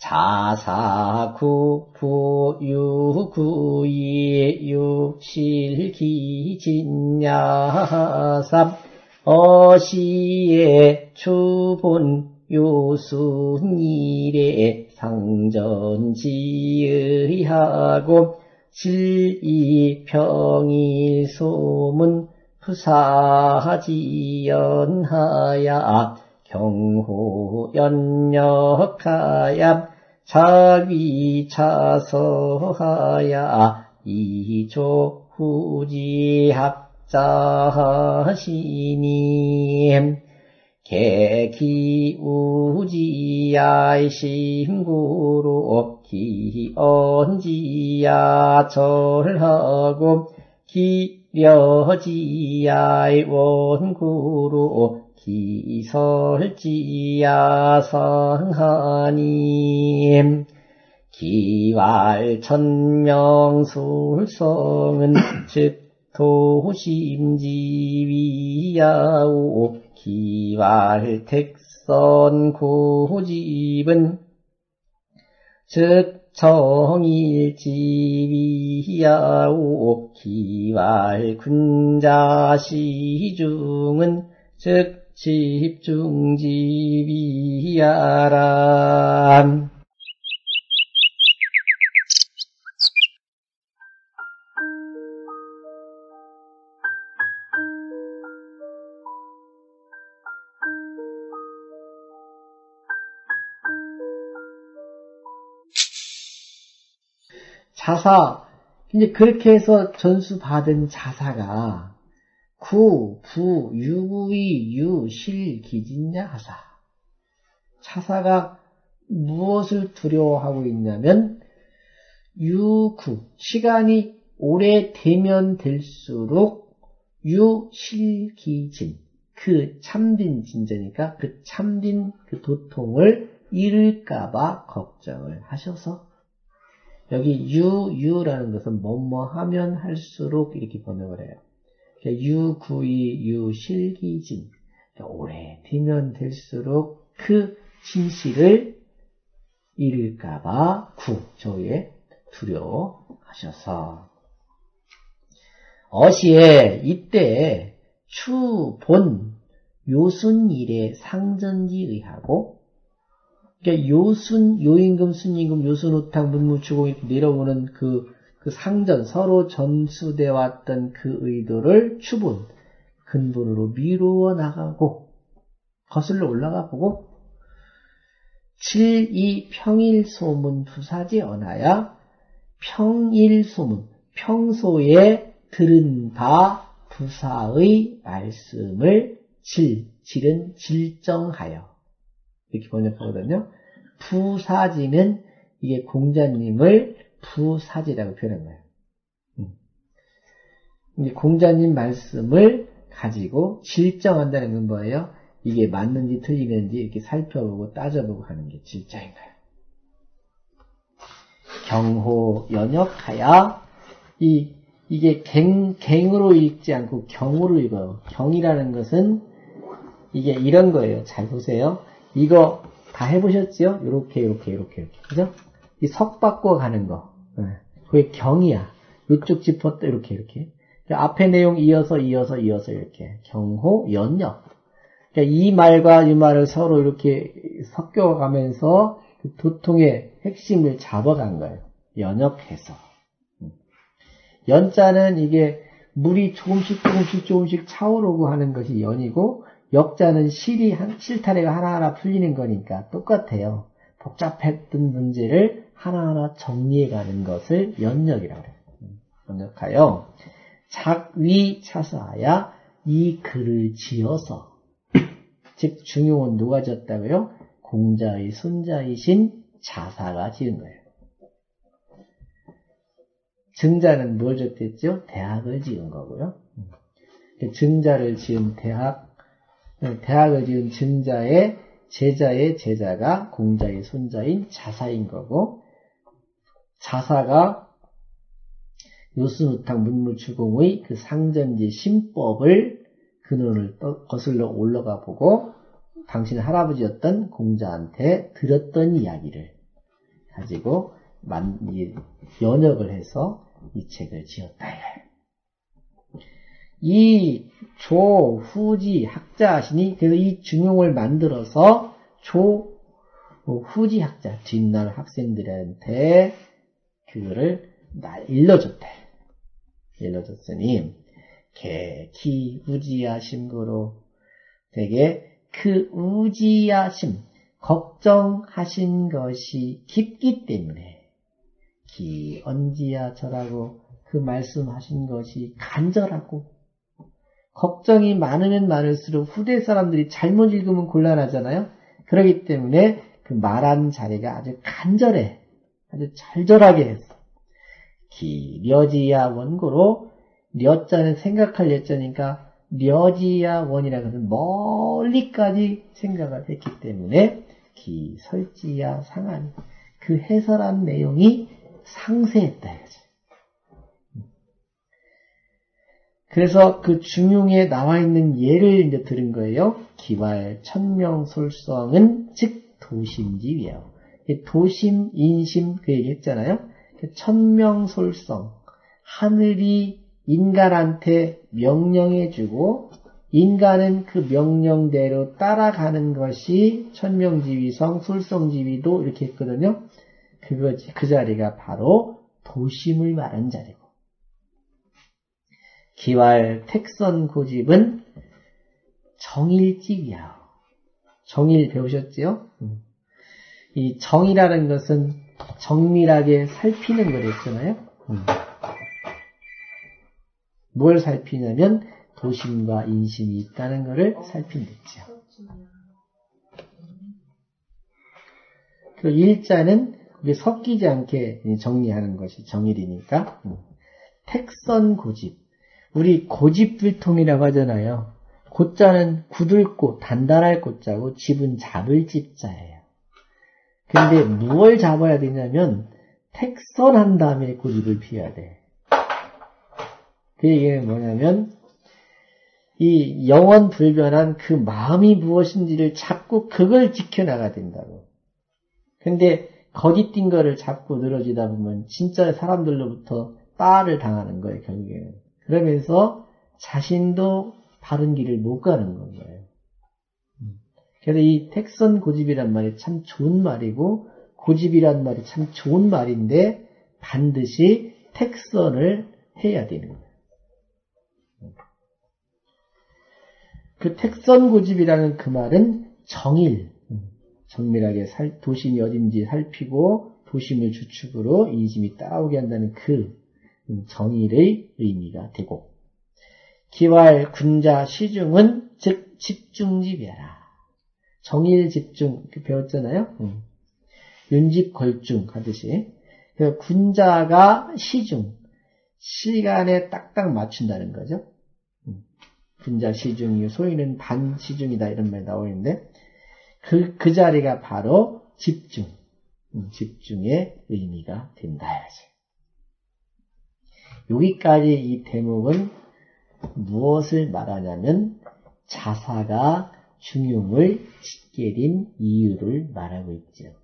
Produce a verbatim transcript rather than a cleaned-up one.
자사구부유구이 육실기진야삼 어시의 추본 요순일의 상전지의하고 질이평일소문 푸사지연하야 경호연역하야 자위차서하야 이조후지합자시니 개기우지야의 심구로 기언지야 절하고 기려지야의 원구로 기설지야 상하니 기왈천명술성은 즉 도심지위야오 기왈택선고집은 즉 정일지위야오 기왈군자시중은 즉 집중지위야람. 자사, 이제 그렇게 해서 전수 받은 자사가 구, 부, 유구이, 유, 실, 기진야, 하사. 자사가 무엇을 두려워하고 있냐면 유구, 시간이 오래 되면 될수록 유, 실, 기진, 그 참된 진저니까 그 참된 그 도통을 잃을까봐 걱정을 하셔서 여기 유, 유라는 것은 뭐뭐 하면 할수록 이렇게 번역을 해요. 유, 구이, 유, 실기진. 오래 되면 될수록 그 진실을 잃을까봐 구, 조에 두려워하셔서. 어시에 이때 추, 본, 요순일의 상전지의하고 그러니까 요순, 요임금, 순임금, 요순우탕, 문무추공 이렇게 내려오는 그, 그 상전, 서로 전수돼 왔던 그 의도를 추분, 근본으로 미루어 나가고, 거슬러 올라가 보고, 칠이 평일소문 부사지 언하야, 평일소문, 평소에 들은 바 부사의 말씀을 질, 질은 질정하여. 이렇게 번역하거든요. 부사지는 이게 공자님을 부사지라고 표현한 거예요. 음. 이게 공자님 말씀을 가지고 질정한다는 건 뭐예요? 이게 맞는지 틀리는지 이렇게 살펴보고 따져보고 하는 게 질정인 거예요. 경호 연역하야 이 이게 갱 갱으로 읽지 않고 경으로 읽어요. 경이라는 것은 이게 이런 거예요. 잘 보세요. 이거 다 해보셨죠? 요렇게, 요렇게, 요렇게, 요렇게. 그죠? 이 석 바꿔 가는 거. 그게 경이야. 요쪽 짚었다, 이렇게, 이렇게. 앞에 내용 이어서, 이어서, 이어서, 이렇게. 경호, 연역. 그러니까 이 말과 이 말을 서로 이렇게 섞여가면서 그 도통의 핵심을 잡아간 거예요. 연역해서. 연자는 이게 물이 조금씩, 조금씩, 조금씩 차오르고 하는 것이 연이고, 역자는 실이 한, 실타래가 하나하나 풀리는 거니까 똑같아요. 복잡했던 문제를 하나하나 정리해가는 것을 연역이라고 해요. 연역하여 작위 차서하야 이 글을 지어서 즉 중용은 누가 지었다고요? 공자의 손자이신 자사가 지은 거예요. 증자는 뭘 지었댔죠? 대학을 지은 거고요. 증자를 지은 대학 대학을 지은 증자의 제자의 제자가 공자의 손자인 자사인 거고, 자사가 요순우탕 문무추공의 그 상전지 심법을 근원을 거슬러 올라가 보고 당신 할아버지였던 공자한테 들었던 이야기를 가지고 만, 이, 연역을 해서 이 책을 지었다. 이 조, 후지, 학자 하시니, 그래서 이 중용을 만들어서 조, 후지 학자, 뒷날 학생들한테 그거를 일러줬대. 일러줬으니, 개, 기, 우지야, 심고로 되게 그 우지야심, 걱정하신 것이 깊기 때문에 기, 언지야, 저라고 그 말씀하신 것이 간절하고 걱정이 많으면 많을수록 후대 사람들이 잘못 읽으면 곤란하잖아요. 그렇기 때문에 그 말한 자리가 아주 간절해. 아주 절절하게 했어. 기, 려지야, 원고로 려자는 생각할 려자니까 려지야 원이라는 것은 멀리까지 생각을 했기 때문에 기, 설지야, 상한 그 해설한 내용이 상세했다 이거지. 그래서 그 중용에 나와 있는 예를 이제 들은 거예요. 기왈 천명솔성은 즉 도심지위요. 도심, 인심 그 얘기 했잖아요. 천명솔성 하늘이 인간한테 명령해주고 인간은 그 명령대로 따라가는 것이 천명지위성, 솔성지위도 이렇게 했거든요. 그거, 그 자리가 바로 도심을 말하는 자리고. 기왈 택선 고집은 정일지위야. 정일 배우셨지요? 이 정이라는 것은 정밀하게 살피는 거랬잖아요. 뭘 살피냐면 도심과 인심이 있다는 것을 살핀댔죠. 그 일자는 그게 섞이지 않게 정리하는 것이 정일이니까. 택선 고집. 우리 고집불통이라고 하잖아요. 고자는 굳을고 단단할 고자고 집은 잡을 집자예요. 근데 무엇을 잡아야 되냐면 택선한 다음에 고집을 피해야 돼. 그 얘기는 뭐냐면 이 영원 불변한 그 마음이 무엇인지를 잡고 그걸 지켜나가야 된다고. 근데 거짓된 거를 잡고 늘어지다 보면 진짜 사람들로부터 빠를 당하는 거예요, 결국에는. 그러면서 자신도 바른 길을 못 가는 거예요. 그래서 이 택선 고집이란 말이 참 좋은 말이고 고집이란 말이 참 좋은 말인데 반드시 택선을 해야 되는 거예요. 그 택선 고집이라는 그 말은 정일, 정밀하게 살, 도심이 어딘지 살피고 도심을 주축으로 인심이 따라오게 한다는 그 정일의 의미가 되고, 기왈 군자 시중은 즉 집중집이라. 정일 집중 배웠잖아요. 윤집 걸중 하듯이 군자가 시중, 시간에 딱딱 맞춘다는 거죠. 군자 시중이 소위는 반 시중이다 이런 말이 나오고 있는데 그, 그 자리가 바로 집중, 집중의 의미가 된다 해야지. 여기까지 이 대목은 무엇을 말하냐면 자사가 중용을 짓게 된 이유를 말하고 있죠.